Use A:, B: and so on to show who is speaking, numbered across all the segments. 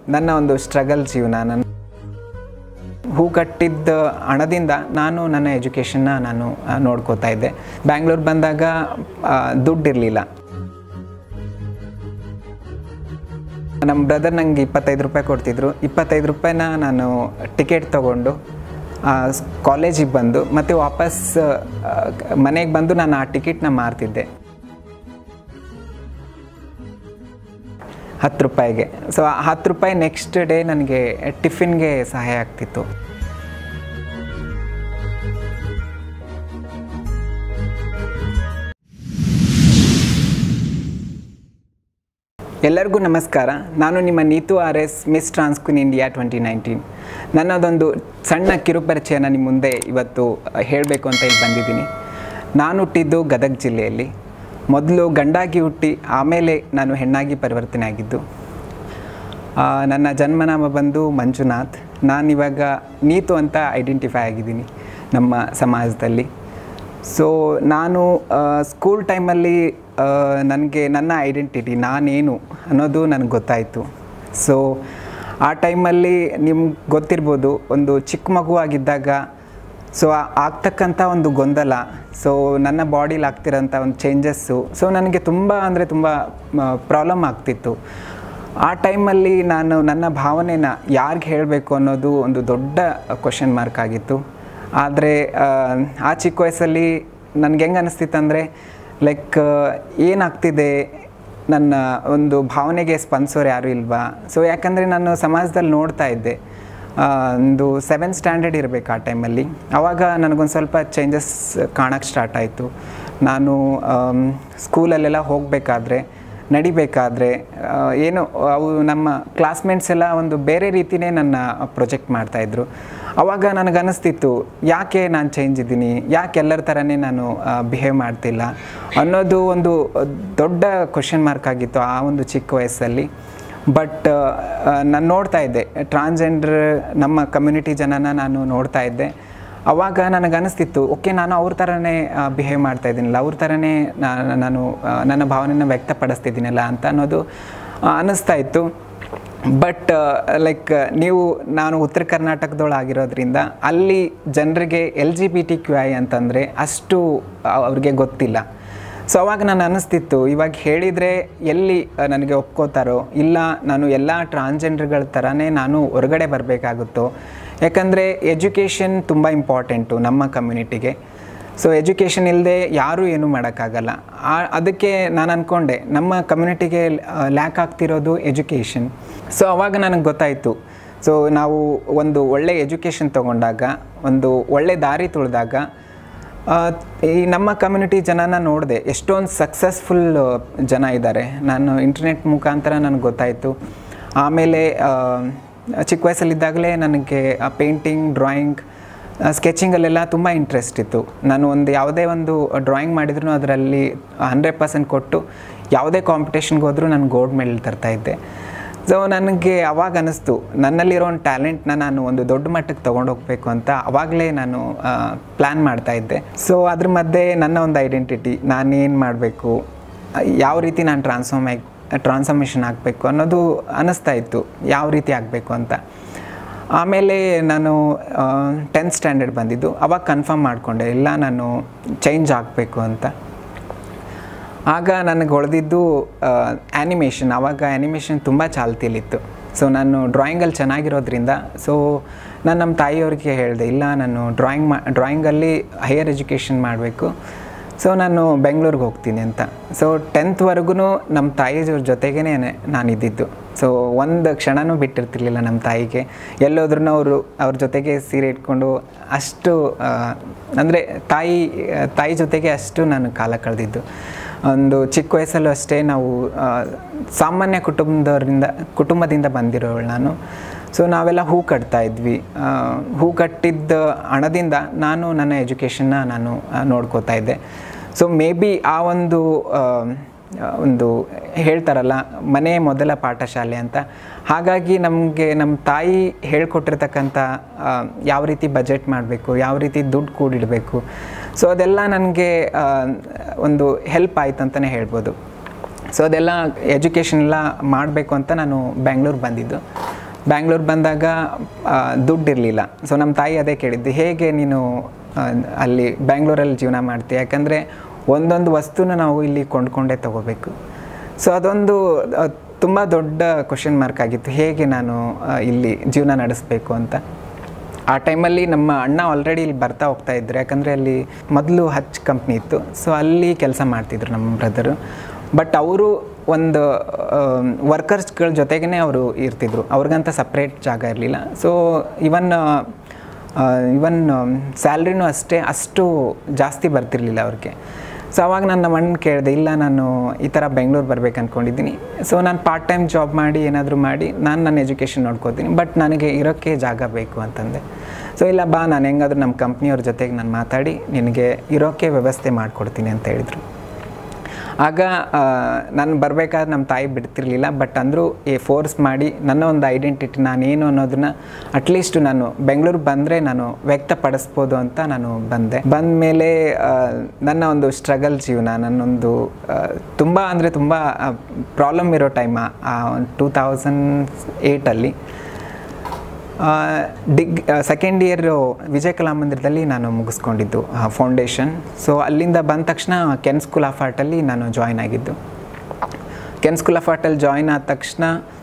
A: ನನ್ನ ಒಂದು ಸ್ಟ್ರಗಲ್ ಜೀವನ. ನನ್ನ ಹೂ ಕಟ್ಟಿದ್ದ ಹಣದಿಂದ ನಾನು ನನ್ನ ಎಜುಕೇಷನ್ನ ನಾನು ನೋಡ್ಕೋತಾ ಇದ್ದೆ. ಬ್ಯಾಂಗ್ಳೂರು ಬಂದಾಗ ದುಡ್ಡಿರಲಿಲ್ಲ. ನಮ್ಮ ಬ್ರದರ್ ನನಗೆ 25 ರೂಪಾಯಿ ಕೊಡ್ತಿದ್ರು. 25 ರೂಪಾಯಿನ ನಾನು ಟಿಕೆಟ್ ತೊಗೊಂಡು ಕಾಲೇಜಿಗೆ ಬಂದು ಮತ್ತು ವಾಪಸ್ ಮನೆಗೆ ಬಂದು ನಾನು ಆ ಟಿಕೆಟ್ನ ಮಾರ್ತಿದ್ದೆ 10 ರೂಪಾಯಿಗೆ. ಸೊ ಆ 10 ರೂಪಾಯಿ ನೆಕ್ಸ್ಟ್ ಡೇ ನನಗೆ ಟಿಫಿನ್ಗೆ ಸಹಾಯ ಆಗ್ತಿತ್ತು. ಎಲ್ಲರಿಗೂ ನಮಸ್ಕಾರ. ನಾನು ನಿಮ್ಮ Neetu RS miss transqueen India 2019. ನನ್ನದೊಂದು ಸಣ್ಣ ಕಿರುಪರಿಚಯನ ನಿಮ್ಮ ಮುಂದೆ ಇವತ್ತು ಹೇಳಬೇಕು ಅಂತ ಇಲ್ಲಿ ಬಂದಿದ್ದೀನಿ. ನಾನು ಹುಟ್ಟಿದ್ದು ಗದಗ ಜಿಲ್ಲೆಯಲ್ಲಿ. ಮೊದಲು ಗಂಡಾಗಿ ಹುಟ್ಟಿ ಆಮೇಲೆ ನಾನು ಹೆಣ್ಣಾಗಿ ಪರಿವರ್ತನೆ ಆಗಿದ್ದು. ನನ್ನ ಜನ್ಮನಾಮ ಬಂದು ಮಂಜುನಾಥ್. ನಾನಿವಾಗ ನೀತು ಅಂತ ಐಡೆಂಟಿಫೈ ಆಗಿದ್ದೀನಿ ನಮ್ಮ ಸಮಾಜದಲ್ಲಿ. ಸೊ ನಾನು ಸ್ಕೂಲ್ ಟೈಮಲ್ಲಿ ನನಗೆ ನನ್ನ ಐಡೆಂಟಿಟಿ ನಾನೇನು ಅನ್ನೋದು ನನಗೆ ಗೊತ್ತಾಯಿತು. ಸೊ ಆ ಟೈಮಲ್ಲಿ ನಿಮ್ಗೆ ಗೊತ್ತಿರ್ಬೋದು, ಒಂದು ಚಿಕ್ಕ ಮಗುವಾಗಿದ್ದಾಗ ಸೊ ಆಗ್ತಕ್ಕಂಥ ಒಂದು ಗೊಂದಲ, ಸೊ ನನ್ನ ಬಾಡಿಲಿ ಆಗ್ತಿರೋಂಥ ಒಂದು ಚೇಂಜಸ್ಸು, ಸೊ ನನಗೆ ತುಂಬ ಅಂದರೆ ತುಂಬ ಪ್ರಾಬ್ಲಮ್ ಆಗ್ತಿತ್ತು. ಆ ಟೈಮಲ್ಲಿ ನಾನು ನನ್ನ ಭಾವನೆನ ಯಾರಿಗೆ ಹೇಳಬೇಕು ಅನ್ನೋದು ಒಂದು ದೊಡ್ಡ ಕ್ವಶನ್ ಮಾರ್ಕ್ ಆಗಿತ್ತು. ಆದರೆ ಆ ಚಿಕ್ಕ ವಯಸ್ಸಲ್ಲಿ ನನಗೆ ಹೆಂಗೆ ಅನ್ನಿಸ್ತಿತ್ತು ಅಂದರೆ ಲೈಕ್ ಏನಾಗ್ತಿದೆ, ನನ್ನ ಒಂದು ಭಾವನೆಗೆ ಸ್ಪಂದಿಸೋರು ಯಾರೂ ಇಲ್ವಾ. ಸೊ ಯಾಕಂದರೆ ನಾನು ಸಮಾಜದಲ್ಲಿ ನೋಡ್ತಾ ಇದ್ದೆ. ಒಂದು 7th ಸ್ಟ್ಯಾಂಡರ್ಡ್ ಇರಬೇಕು ಆ ಟೈಮಲ್ಲಿ. ಆವಾಗ ನನಗೊಂದು ಸ್ವಲ್ಪ ಚೇಂಜಸ್ ಕಾಣೋಕ್ಕೆ ಸ್ಟಾರ್ಟ್ ಆಯಿತು. ನಾನು ಸ್ಕೂಲಲ್ಲೆಲ್ಲ ಹೋಗಬೇಕಾದ್ರೆ, ನಡಿಬೇಕಾದ್ರೆ ಏನು ಅವು ನಮ್ಮ ಕ್ಲಾಸ್ಮೇಟ್ಸ್ ಎಲ್ಲ ಒಂದು ಬೇರೆ ರೀತಿಯೇ ನನ್ನ ಪ್ರೊಜೆಕ್ಟ್ ಮಾಡ್ತಾಯಿದ್ರು. ಆವಾಗ ನನಗನ್ನಿಸ್ತಿತ್ತು, ಯಾಕೆ ನಾನು ಚೇಂಜ್ ಇದ್ದೀನಿ, ಯಾಕೆ ಎಲ್ಲರ ಥರನೇ ನಾನು ಬಿಹೇವ್ ಮಾಡ್ತಿಲ್ಲ ಅನ್ನೋದು ಒಂದು ದೊಡ್ಡ ಕ್ವಶನ್ ಮಾರ್ಕ್ ಆಗಿತ್ತು ಆ ಒಂದು ಚಿಕ್ಕ ವಯಸ್ಸಲ್ಲಿ. ಬಟ್ ನಾನು ನೋಡ್ತಾ ಇದ್ದೆ ಟ್ರಾನ್ಸ್ಜೆಂಡರ್ ನಮ್ಮ ಕಮ್ಯುನಿಟಿ ಜನನ ನಾನು ನೋಡ್ತಾ ಇದ್ದೆ. ಆವಾಗ ನನಗನ್ನಿಸ್ತಿತ್ತು, ಓಕೆ ನಾನು ಅವ್ರ ಥರನೇ ಬಿಹೇವ್ ಮಾಡ್ತಾ ಇದ್ದೀನಲ್ಲ, ಅವ್ರ ಥರನೇ ನಾನು ನನ್ನ ಭಾವನೆನ ವ್ಯಕ್ತಪಡಿಸ್ತಿದ್ದೀನಲ್ಲ ಅಂತ ಅನ್ನೋದು ಅನ್ನಿಸ್ತಾ ಇತ್ತು. ಬಟ್ ಲೈಕ್ ನಾನು ಉತ್ತರ ಕರ್ನಾಟಕದೊಳಗಿರೋದ್ರಿಂದ ಅಲ್ಲಿ ಜನರಿಗೆ LGBTQI ಅಂತಂದರೆ ಅಷ್ಟು ಅವ್ರಿಗೆ ಗೊತ್ತಿಲ್ಲ. ಸೊ ಅವಾಗ ನಾನು ಅನ್ನಿಸ್ತಿತ್ತು, ಇವಾಗ ಹೇಳಿದರೆ ಎಲ್ಲಿ ನನಗೆ ಒಪ್ಕೋತಾರೋ, ಇಲ್ಲ ನಾನು ಎಲ್ಲ ಟ್ರಾನ್ಸ್ಜೆಂಡರ್ಗಳ ಥರನೇ ನಾನು ಹೊರಗಡೆ ಬರಬೇಕಾಗುತ್ತೋ. ಯಾಕಂದರೆ ಎಜುಕೇಷನ್ ತುಂಬ ಇಂಪಾರ್ಟೆಂಟು ನಮ್ಮ ಕಮ್ಯುನಿಟಿಗೆ. ಸೊ ಎಜುಕೇಷನ್ ಇಲ್ಲದೆ ಯಾರೂ ಏನೂ ಮಾಡೋಕ್ಕಾಗಲ್ಲ. ಅದಕ್ಕೆ ನಾನು ಅಂದ್ಕೊಂಡೆ ನಮ್ಮ ಕಮ್ಯುನಿಟಿಗೆ ಲ್ಯಾಕ್ ಆಗ್ತಿರೋದು ಎಜುಕೇಷನ್. ಸೊ ಅವಾಗ ನನಗೆ ಗೊತ್ತಾಯಿತು, ಸೊ ನಾವು ಒಂದು ಒಳ್ಳೆ ಎಜುಕೇಷನ್ ತೊಗೊಂಡಾಗ, ಒಂದು ಒಳ್ಳೆ ದಾರಿ ತುಳಿದಾಗ, ಈ ನಮ್ಮ ಕಮ್ಯುನಿಟಿ ಜನನ ನೋಡಿದೆ, ಎಷ್ಟೊಂದು ಸಕ್ಸಸ್ಫುಲ್ ಜನ ಇದ್ದಾರೆ. ನಾನು ಇಂಟರ್ನೆಟ್ ಮುಖಾಂತರ ನನಗೆ ಗೊತ್ತಾಯಿತು. ಆಮೇಲೆ ಚಿಕ್ಕ ವಯಸ್ಸಲ್ಲಿದ್ದಾಗಲೇ ನನಗೆ ಪೇಂಟಿಂಗ್, ಡ್ರಾಯಿಂಗ್, ಸ್ಕೆಚಿಂಗಲ್ಲೆಲ್ಲ ತುಂಬ ಇಂಟ್ರೆಸ್ಟ್ ಇತ್ತು. ನಾನು ಯಾವುದೇ ಒಂದು ಡ್ರಾಯಿಂಗ್ ಮಾಡಿದ್ರು ಅದರಲ್ಲಿ 100% ಕೊಟ್ಟು ಯಾವುದೇ ಕಾಂಪಿಟೇಷನ್ಗೆ ಹೋದರೂ ನಾನು ಗೋಲ್ಡ್ ಮೆಡಲ್ ತರ್ತಾಯಿದ್ದೆ. ಸೊ ನನಗೆ ಅವಾಗ ಅನ್ನಿಸ್ತು, ನನ್ನಲ್ಲಿರೋ ಒಂದು ಟ್ಯಾಲೆಂಟ್ನ ನಾನು ಒಂದು ದೊಡ್ಡ ಮಟ್ಟಕ್ಕೆ ತೊಗೊಂಡೋಗ್ಬೇಕು ಅಂತ ಆವಾಗಲೇ ನಾನು ಪ್ಲ್ಯಾನ್ ಮಾಡ್ತಾಯಿದ್ದೆ. ಸೊ ಅದ್ರ ಮಧ್ಯೆ ನನ್ನ ಒಂದು ಐಡೆಂಟಿಟಿ, ನಾನೇನು ಮಾಡಬೇಕು, ಯಾವ ರೀತಿ ನಾನು ಟ್ರಾನ್ಸ್ಫಾರ್ಮೇಷನ್ ಆಗಬೇಕು ಅನ್ನೋದು ಅನ್ನಿಸ್ತಾ ಇತ್ತು, ಯಾವ ರೀತಿ ಆಗಬೇಕು ಅಂತ. ಆಮೇಲೆ ನಾನು 10th ಸ್ಟ್ಯಾಂಡರ್ಡ್ ಬಂದಿದ್ದು. ಅವಾಗ ಕನ್ಫರ್ಮ್ ಮಾಡಿಕೊಂಡೆ, ಇಲ್ಲ ನಾನು ಚೇಂಜ್ ಆಗಬೇಕು ಅಂತ. ಆಗ ನನಗೆ ಹೊಳೆದಿದ್ದು ಆ್ಯನಿಮೇಷನ್. ಆವಾಗ ಆ್ಯನಿಮೇಷನ್ ತುಂಬ ಚಾಲ್ತಿಯಲ್ಲಿತ್ತು. ಸೊ ನಾನು ಡ್ರಾಯಿಂಗಲ್ಲಿ ಚೆನ್ನಾಗಿರೋದ್ರಿಂದ ಸೊ ನಾನು ನಮ್ಮ ತಾಯಿಯವ್ರಿಗೆ ಹೇಳಿದೆ, ಇಲ್ಲ ನಾನು ಡ್ರಾಯಿಂಗಲ್ಲಿ ಹೈಯರ್ ಎಜುಕೇಷನ್ ಮಾಡಬೇಕು, ಸೊ ನಾನು ಬೆಂಗಳೂರಿಗೆ ಹೋಗ್ತೀನಿ ಅಂತ. ಸೊ 10thವರೆಗೂ ನಮ್ಮ ತಾಯಿಯವ್ರ ಜೊತೆಗೇ ನಾನು ಇದ್ದಿದ್ದು. ಸೊ ಒಂದು ಕ್ಷಣನೂ ಬಿಟ್ಟಿರ್ತಿರ್ಲಿಲ್ಲ ನಮ್ಮ ತಾಯಿಗೆ. ಎಲ್ಲೋದ್ರೂ ಅವ್ರ ಜೊತೆಗೆ ಸೀರೆ ಇಟ್ಕೊಂಡು ಅಷ್ಟು ಅಂದರೆ ತಾಯಿ ಜೊತೆಗೆ ಅಷ್ಟು ನಾನು ಕಾಲ ಕಳೆದಿದ್ದು. ಒಂದು ಚಿಕ್ಕ ವಯಸ್ಸಲ್ಲೂ ಅಷ್ಟೇ ನಾವು ಸಾಮಾನ್ಯ ಕುಟುಂಬದಿಂದ ಬಂದಿರೋಳು ನಾನು. ಸೊ ನಾವೆಲ್ಲ ಹೂ ಕಟ್ತಾ ಇದ್ವಿ. ಹೂ ಕಟ್ಟಿದ್ದ ಹಣದಿಂದ ನಾನು ನನ್ನ ಎಜುಕೇಷನ್ನ ನಾನು ನೋಡ್ಕೋತಾ ಇದ್ದೆ. ಸೊ ಮೇ ಬಿ ಆ ಒಂದು ಹೇಳ್ತಾರಲ್ಲ, ಮನೆ ಮೊದಲ ಪಾಠಶಾಲೆ ಅಂತ. ಹಾಗಾಗಿ ನಮಗೆ ನಮ್ಮ ತಾಯಿ ಹೇಳ್ಕೊಟ್ಟಿರ್ತಕ್ಕಂಥ ಯಾವ ರೀತಿ ಬಜೆಟ್ ಮಾಡಬೇಕು, ಯಾವ ರೀತಿ ದುಡ್ಡು ಕೂಡಿಡಬೇಕು, ಸೊ ಅದೆಲ್ಲ ನನಗೆ ಒಂದು ಹೆಲ್ಪ್ ಆಯ್ತು ಅಂತಲೇ ಹೇಳ್ಬೋದು. ಸೊ ಅದೆಲ್ಲ ಎಜುಕೇಷನ್ ಎಲ್ಲ ಮಾಡಬೇಕು ಅಂತ ನಾನು ಬೆಂಗಳೂರು ಬಂದಿದ್ದು. ಬ್ಯಾಂಗ್ಳೂರು ಬಂದಾಗ ದುಡ್ಡು ಇರಲಿಲ್ಲ. ಸೊ ನಮ್ಮ ತಾಯಿ ಅದೇ ಕೇಳಿದ್ದು, ಹೇಗೆ ನೀನು ಅಲ್ಲಿ ಬ್ಯಾಂಗ್ಳೂರಲ್ಲಿ ಜೀವನ ಮಾಡ್ತೀಯ, ಯಾಕಂದರೆ ಒಂದೊಂದು ವಸ್ತುನ ನಾವು ಇಲ್ಲಿ ಕೊಂಡ್ಕೊಂಡೇ ತೊಗೋಬೇಕು. ಸೊ ಅದೊಂದು ತುಂಬ ದೊಡ್ಡ ಕ್ವಶನ್ ಮಾರ್ಕ್ ಆಗಿತ್ತು, ಹೇಗೆ ನಾನು ಇಲ್ಲಿ ಜೀವನ ನಡೆಸಬೇಕು ಅಂತ. ಆ ಟೈಮಲ್ಲಿ ನಮ್ಮ ಅಣ್ಣ ಆಲ್ರೆಡಿ ಇಲ್ಲಿ ಬರ್ತಾ ಹೋಗ್ತಾ ಇದ್ರು, ಯಾಕಂದರೆ ಅಲ್ಲಿ ಮೊದಲು ಹಚ್ ಕಂಪ್ನಿ ಇತ್ತು. ಸೊ ಅಲ್ಲಿ ಕೆಲಸ ಮಾಡ್ತಿದ್ರು ನಮ್ಮ ಬ್ರದರು. ಬಟ್ ಅವರು ಒಂದು ವರ್ಕರ್ಸ್ಗಳ ಜೊತೆಗೇ ಅವರು ಇರ್ತಿದ್ರು, ಅವ್ರಿಗಂತ ಸಪ್ರೇಟ್ ಜಾಗ ಇರಲಿಲ್ಲ. ಸೊ ಇವನ್ ಸ್ಯಾಲ್ರಿನೂ ಅಷ್ಟು ಜಾಸ್ತಿ ಬರ್ತಿರ್ಲಿಲ್ಲ ಅವ್ರಿಗೆ. ಸೊ ಅವಾಗ ನಾನು ನಮ್ಮ ಅಣ್ಣ ಕೇಳಿದೆ, ಇಲ್ಲ ನಾನು ಈ ಥರ ಬೆಂಗಳೂರು ಬರ್ಬೇಕು ಅಂದ್ಕೊಂಡಿದ್ದೀನಿ. ಸೊ ನಾನು ಪಾರ್ಟ್ ಟೈಮ್ ಜಾಬ್ ಮಾಡಿ ಏನಾದರೂ ಮಾಡಿ ನಾನು ನನ್ನ ಎಜುಕೇಷನ್ ನೋಡ್ಕೋತೀನಿ, ಬಟ್ ನನಗೆ ಇರೋಕ್ಕೆ ಜಾಗ ಬೇಕು ಅಂತಂದೆ. ಸೊ ಇಲ್ಲ ಬಾ, ನಾನು ಹೆಂಗಾದ್ರೂ ನಮ್ಮ ಕಂಪ್ನಿಯವ್ರ ಜೊತೆಗೆ ನಾನು ಮಾತಾಡಿ ನಿನಗೆ ಇರೋಕ್ಕೆ ವ್ಯವಸ್ಥೆ ಮಾಡಿಕೊಡ್ತೀನಿ ಅಂತ ಹೇಳಿದರು. ಆಗ ನಾನು ಬರಬೇಕಾದ್ರೆ ನಮ್ಮ ತಾಯಿ ಬಿಡ್ತಿರ್ಲಿಲ್ಲ, ಬಟ್ ಅಂದರೂ ಫೋರ್ಸ್ ಮಾಡಿ ನನ್ನ ಒಂದು ಐಡೆಂಟಿಟಿ ನಾನೇನು ಅನ್ನೋದನ್ನ ಅಟ್ಲೀಸ್ಟ್ ನಾನು ಬೆಂಗಳೂರು ಬಂದರೆ ನಾನು ವ್ಯಕ್ತಪಡಿಸ್ಬೋದು ಅಂತ ನಾನು ಬಂದ ಮೇಲೆ ನನ್ನ ಒಂದು ಸ್ಟ್ರಗಲ್ ಜೀವನ, ನನ್ನೊಂದು ತುಂಬ ಅಂದರೆ ತುಂಬ ಪ್ರಾಬ್ಲಮ್ ಇರೋ ಟೈಮ 2008 ಸೆಕೆಂಡ್ ಇಯರ್ ವಿಜಯ ಕಲಾಮಂದಿರದಲ್ಲಿ ನಾನು ಮುಗಿಸ್ಕೊಂಡಿದ್ದು ಫೌಂಡೇಶನ್. ಸೊ ಅಲ್ಲಿಂದ ಬಂದ ತಕ್ಷಣ ಕೆನ್ ಸ್ಕೂಲ್ ಆಫ್ ಆರ್ಟಲ್ಲಿ ನಾನು ಜಾಯ್ನ್ ಆಗಿದ್ದು. ಕೆನ್ ಸ್ಕೂಲ್ ಆಫ್ ಆರ್ಟಲ್ಲಿ ಜಾಯ್ನ್ ಆದ ತಕ್ಷಣ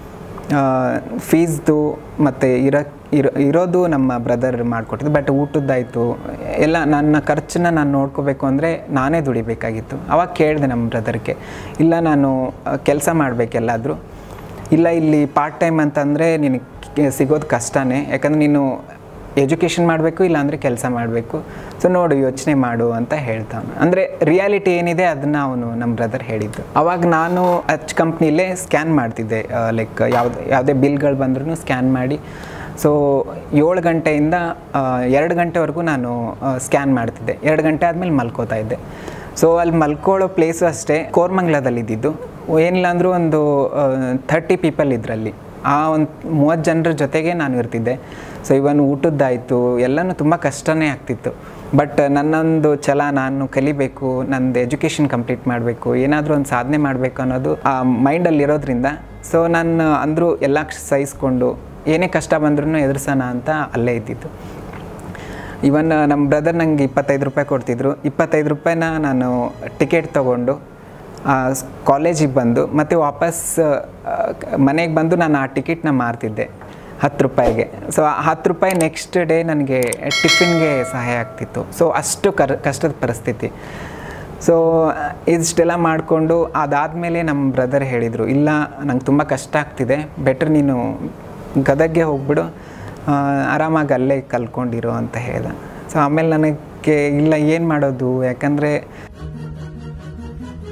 A: ಫೀಸ್ದು ಮತ್ತು ಇರೋದು ನಮ್ಮ ಬ್ರದರ್ ಮಾಡಿಕೊಟ್ಟಿದ್ದು, ಬಟ್ ಊಟದ್ದಾಯಿತು ಎಲ್ಲ ನನ್ನ ಖರ್ಚನ್ನ ನಾನು ನೋಡ್ಕೋಬೇಕು ಅಂದರೆ ನಾನೇ ದುಡಿಬೇಕಾಗಿತ್ತು. ಅವಾಗ ಕೇಳಿದೆ ನಮ್ಮ ಬ್ರದರ್ಗೆ, ಇಲ್ಲ ನಾನು ಕೆಲಸ ಮಾಡಬೇಕೆಲ್ಲಾದರೂ, ಇಲ್ಲ ಇಲ್ಲಿ ಪಾರ್ಟ್ ಟೈಮ್ ಅಂತಂದರೆ ನಿನಗೆ ಸಿಗೋದು ಕಷ್ಟನೇ, ಯಾಕಂದರೆ ನೀನು ಎಜುಕೇಷನ್ ಮಾಡಬೇಕು, ಇಲ್ಲಾಂದರೆ ಕೆಲಸ ಮಾಡಬೇಕು. ಸೊ ನೋಡು, ಯೋಚನೆ ಮಾಡು ಅಂತ ಹೇಳ್ತಾನೆ. ಅಂದರೆ ರಿಯಾಲಿಟಿ ಏನಿದೆ ಅದನ್ನು ಅವನು ನಮ್ಮ ಬ್ರದರ್ ಹೇಳಿದ್ದು. ಅವಾಗ ನಾನು ಹಚ್ ಕಂಪ್ನಿಲೇ ಸ್ಕ್ಯಾನ್ ಮಾಡ್ತಿದ್ದೆ, ಲೈಕ್ ಯಾವುದೇ ಬಿಲ್ಗಳು ಬಂದ್ರೂ ಸ್ಕ್ಯಾನ್ ಮಾಡಿ. ಸೊ 7 ಗಂಟೆಯಿಂದ 2 ಗಂಟೆವರೆಗೂ ನಾನು ಸ್ಕ್ಯಾನ್ ಮಾಡ್ತಿದ್ದೆ. 2 ಗಂಟೆ ಆದಮೇಲೆ ಮಲ್ಕೋತಾ ಇದ್ದೆ. ಸೊ ಅಲ್ಲಿ ಮಲ್ಕೊಳ್ಳೋ ಪ್ಲೇಸು ಅಷ್ಟೇ ಕೋರ್ಮಂಗ್ಲದಲ್ಲಿದ್ದಿದ್ದು. ಏನಿಲ್ಲ ಅಂದರೂ ಒಂದು 30 ಪೀಪಲ್ ಇದರಲ್ಲಿ, ಆ ಒಂದು 30 ಜನರ ಜೊತೆಗೆ ನಾನು ಇರ್ತಿದ್ದೆ. ಸೊ ಇವನ್ ಊಟದ್ದಾಯಿತು ಎಲ್ಲನೂ ತುಂಬ ಕಷ್ಟನೇ ಆಗ್ತಿತ್ತು. ಬಟ್ ನನ್ನೊಂದು ಛಲ, ನಾನು ಕಲಿಬೇಕು, ನಂದು ಎಜುಕೇಷನ್ ಕಂಪ್ಲೀಟ್ ಮಾಡಬೇಕು, ಏನಾದರೂ ಒಂದು ಸಾಧನೆ ಮಾಡಬೇಕು ಅನ್ನೋದು ಆ ಮೈಂಡಲ್ಲಿರೋದ್ರಿಂದ ಸೊ ನಾನು ಅಂದರೂ ಎಲ್ಲ ಸಹಿಸ್ಕೊಂಡು ಏನೇ ಕಷ್ಟ ಬಂದ್ರೂ ಎದುರಿಸೋಣ ಅಂತ ಅಲ್ಲೇ ಇದ್ದಿತ್ತು. ಇವನ್ ನಮ್ಮ ಬ್ರದರ್ ನನಗೆ 25 ರೂಪಾಯಿ ಕೊಡ್ತಿದ್ರು. 25 ರೂಪಾಯಿನ ನಾನು ಟಿಕೆಟ್ ತೊಗೊಂಡು ಕಾಲೇಜಿಗೆ ಬಂದು ಮತ್ತು ವಾಪಸ್ ಮನೆಗೆ ಬಂದು ನಾನು ಆ ಟಿಕೆಟ್ನ ಮಾರ್ತಿದ್ದೆ 10 ರೂಪಾಯಿಗೆ. ಸೊ ಆ 10 ರೂಪಾಯಿ ನೆಕ್ಸ್ಟ್ ಡೇ ನನಗೆ ಟಿಫಿನ್ಗೆ ಸಹಾಯ ಆಗ್ತಿತ್ತು. ಸೊ ಅಷ್ಟು ಕಷ್ಟದ ಪರಿಸ್ಥಿತಿ. ಸೊ ಇಷ್ಟೆಲ್ಲ ಮಾಡಿಕೊಂಡು ಅದಾದಮೇಲೆ ನಮ್ಮ ಬ್ರದರ್ ಹೇಳಿದರು, ಇಲ್ಲ ನಂಗೆ ತುಂಬ ಕಷ್ಟ ಆಗ್ತಿದೆ, ಬೆಟರ್ ನೀನು ಗದಗ್ಗೆ ಹೋಗ್ಬಿಡು, ಆರಾಮಾಗಿ ಅಲ್ಲೇ ಕಲ್ತ್ಕೊಂಡಿರು ಅಂತ ಹೇಳ್ದೆ. ಸೊ ಆಮೇಲೆ ನನಗೆ ಇಲ್ಲ ಏನು ಮಾಡೋದು, ಯಾಕಂದರೆ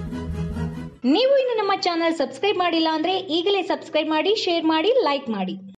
B: ನೀವು ಇನ್ನು ನಮ್ಮ ಚಾನಲ್ ಸಬ್ಸ್ಕ್ರೈಬ್ ಮಾಡಿಲ್ಲ ಅಂದರೆ ಈಗಲೇ ಸಬ್ಸ್ಕ್ರೈಬ್ ಮಾಡಿ, ಶೇರ್ ಮಾಡಿ, ಲೈಕ್ ಮಾಡಿ.